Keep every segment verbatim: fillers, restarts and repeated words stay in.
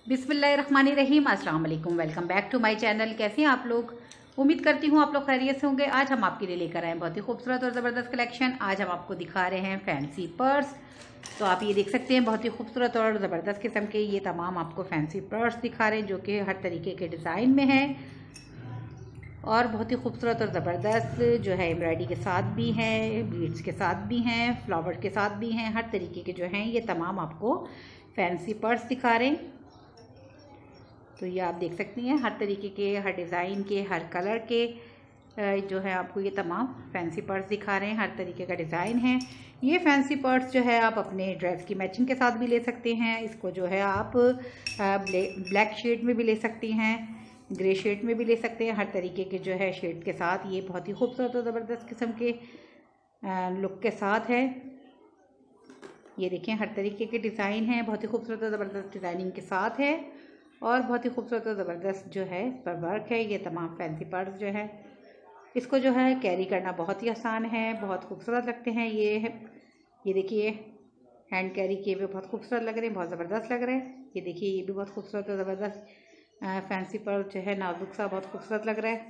बिस्मिल्लाहिर्रहमानिर्रहीम, अस्सलाम वालेकुम। Welcome back to my channel. कैसे हैं आप लोग? उम्मीद करती हूँ आप लोग खैरियत से होंगे। आज हम आपके लिए लेकर आए हैं बहुत ही खूबसूरत और ज़बरदस्त कलेक्शन। आज हम आपको दिखा रहे हैं फैंसी पर्स। तो आप ये देख सकते हैं बहुत ही खूबसूरत और ज़बरदस्त किस्म के ये तमाम आपको फैंसी पर्स दिखा रहे हैं जो कि हर तरीके के डिज़ाइन में हैं और बहुत ही खूबसूरत और ज़बरदस्त जो है एम्ब्रॉयडरी के साथ भी हैं, बीड्स के साथ भी हैं, फ्लावर के साथ भी हैं। हर तरीके के जो हैं ये तमाम आपको फैंसी पर्स दिखा रहे हैं। तो ये आप देख सकती हैं हर तरीके के, हर डिज़ाइन के, हर कलर के जो है आपको ये तमाम फैंसी पर्स दिखा रहे हैं। हर तरीके का डिज़ाइन है। ये फैंसी पर्स जो है आप अपने ड्रेस की मैचिंग के साथ भी ले सकते हैं। इसको जो है आप ब्लैक शेड में भी ले सकती हैं, ग्रे शेड में भी ले सकते हैं। हर तरीके के जो है शेड के साथ ये बहुत ही खूबसूरत और ज़बरदस्त किस्म के लुक के साथ है। ये देखें हर तरीके के डिज़ाइन है, बहुत ही खूबसूरत और ज़बरदस्त डिज़ाइनिंग के साथ है और बहुत ही खूबसूरत और ज़बरदस्त जो है पर वर्क है। ये तमाम फैंसी पर्स जो है इसको जो है कैरी करना बहुत ही आसान है, बहुत खूबसूरत लगते हैं। ये ये देखिए हैंड कैरी किए हुए बहुत खूबसूरत लग रहे हैं, बहुत ज़बरदस्त लग रहे हैं। ये देखिए ये भी बहुत खूबसूरत और ज़बरदस्त फैंसी पर्स जो है नाजुक सा बहुत खूबसूरत लग रहा है।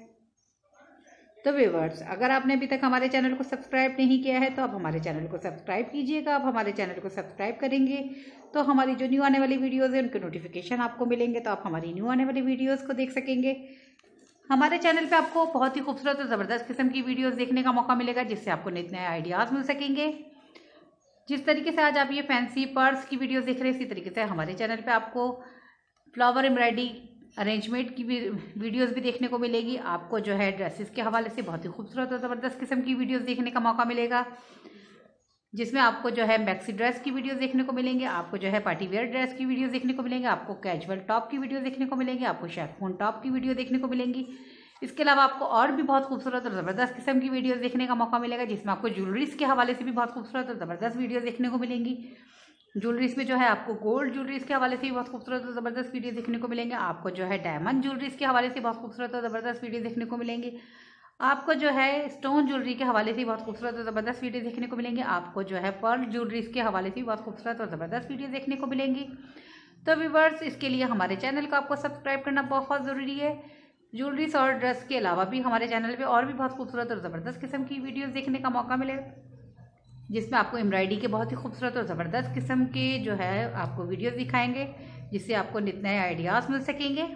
तो व्यूअर्स, अगर आपने अभी तक हमारे चैनल को सब्सक्राइब नहीं किया है तो आप हमारे चैनल को सब्सक्राइब कीजिएगा। आप हमारे चैनल को सब्सक्राइब करेंगे तो हमारी जो न्यू आने वाली वीडियोस है उनके नोटिफिकेशन आपको मिलेंगे, तो आप हमारी न्यू आने वाली वीडियोस को देख सकेंगे। हमारे चैनल पे आपको बहुत ही खूबसूरत और ज़बरदस्त किस्म की वीडियोस देखने का मौका मिलेगा जिससे आपको नए नए आइडियाज़ मिल सकेंगे। जिस तरीके से आज आप ये फैंसी पर्स की वीडियोस देख रहे हैं इसी तरीके से हमारे चैनल पे आपको फ्लावर एम्ब्रॉयडरी अरेंजमेंट की भी वीडियोस भी देखने को मिलेगी। आपको जो है ड्रेसेस के हवाले से बहुत ही खूबसूरत और ज़बरदस्त किस्म की वीडियोस देखने का मौका मिलेगा जिसमें आपको जो है मैक्सी ड्रेस की वीडियोस देखने को मिलेंगे, आपको जो है पार्टी वेयर ड्रेस की वीडियोस देखने को मिलेंगे, आपको कैजुअल टॉप की वीडियो देखने को मिलेंगी, आपको शेफून टॉप की वीडियो देखने को मिलेंगी। इसके अलावा आपको और भी बहुत खूबसूरत और ज़बरदस्त किस्म की वीडियोस देखने का मौका मिलेगा जिसमें आपको ज्वेलरीज के हवाले से भी बहुत खूबसूरत और ज़बरदस्त वीडियो देखने को मिलेंगी। ज्वेलरीज में जो है आपको गोल्ड ज्वेलरीज के हवाले से भी बहुत खूबसूरत और ज़बरदस्त वीडियो देखने को मिलेंगे। आपको जो है डायमंड ज्वेलरीज के हवाले से बहुत खूबसूरत और ज़बरदस्त वीडियो देखने को मिलेंगी। आपको जो है स्टोन ज्वेलरी के हवाले से बहुत खूबसूरत और ज़बरदस्त वीडियो देखने को मिलेंगे। आपको जो है पर्ल ज्वेलरीज के हवाले से बहुत खूबसूरत और ज़बरदस्त वीडियो देखने को मिलेंगी। तो व्यूअर्स, इसके लिए हमारे चैनल को आपको सब्सक्राइब करना बहुत ज़रूरी है। ज्वेलरीज और ड्रेस के अलावा भी हमारे चैनल पे और भी बहुत खूबसूरत और ज़बरदस्त किस्म की वीडियोस देखने का मौका मिलेगा जिसमें आपको एम्ब्रॉयडरी के बहुत ही खूबसूरत और ज़बरदस्त किस्म के जो है आपको वीडियोस दिखाएंगे जिससे आपको नित नए आइडियाज़ मिल सकेंगे।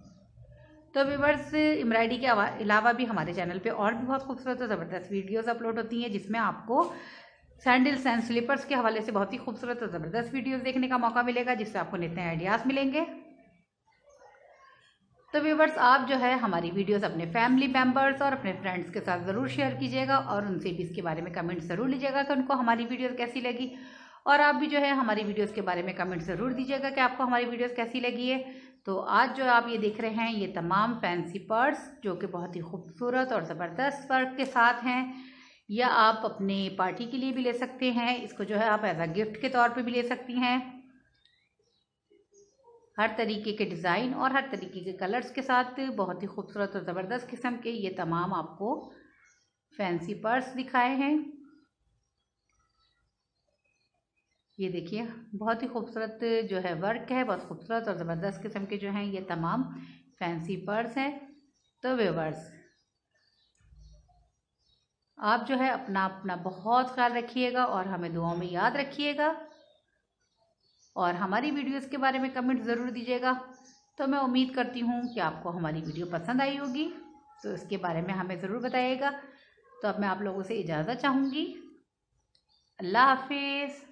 तो व्यूअर्स, एम्ब्रॉयडरी के अलावा भी हमारे चैनल पे और भी बहुत खूबसूरत और ज़बरदस्त वीडियोस अपलोड होती हैं जिसमें आपको सैंडल्स एंड स्लीपर्स के हवाले से बहुत ही खूबसूरत और ज़बरदस्त वीडियोस देखने का मौका मिलेगा जिससे आपको नित नए आइडियाज़ मिलेंगे। तो व्यूअर्स, आप जो है हमारी वीडियोस अपने फैमिली मेम्बर्स और अपने फ्रेंड्स के साथ ज़रूर शेयर कीजिएगा और उनसे भी इसके बारे में कमेंट ज़रूर लीजिएगा कि उनको हमारी वीडियोस कैसी लगी। और आप भी जो है हमारी वीडियोस के बारे में कमेंट ज़रूर दीजिएगा कि आपको हमारी वीडियोस कैसी लगी है। तो आज जो आप ये देख रहे हैं ये तमाम फैंसी पर्स जो कि बहुत ही खूबसूरत और ज़बरदस्त वर्क के साथ हैं, या आप अपने पार्टी के लिए भी ले सकते हैं। इसको जो है आप एज अ गिफ्ट के तौर पर भी ले सकती हैं। हर तरीके के डिज़ाइन और हर तरीके के कलर्स के साथ बहुत ही खूबसूरत और ज़बरदस्त किस्म के ये तमाम आपको फैंसी पर्स दिखाए हैं। ये देखिए बहुत ही खूबसूरत जो है वर्क है, बहुत खूबसूरत और ज़बरदस्त किस्म के जो हैं ये तमाम फैंसी पर्स हैं। तो व्यूअर्स, आप जो है अपना अपना बहुत ख्याल रखिएगा और हमें दुआओं में याद रखिएगा और हमारी वीडियोस के बारे में कमेंट ज़रूर दीजिएगा। तो मैं उम्मीद करती हूँ कि आपको हमारी वीडियो पसंद आई होगी, तो इसके बारे में हमें ज़रूर बताइएगा। तो अब मैं आप लोगों से इजाज़त चाहूँगी। अल्लाह हाफिज़।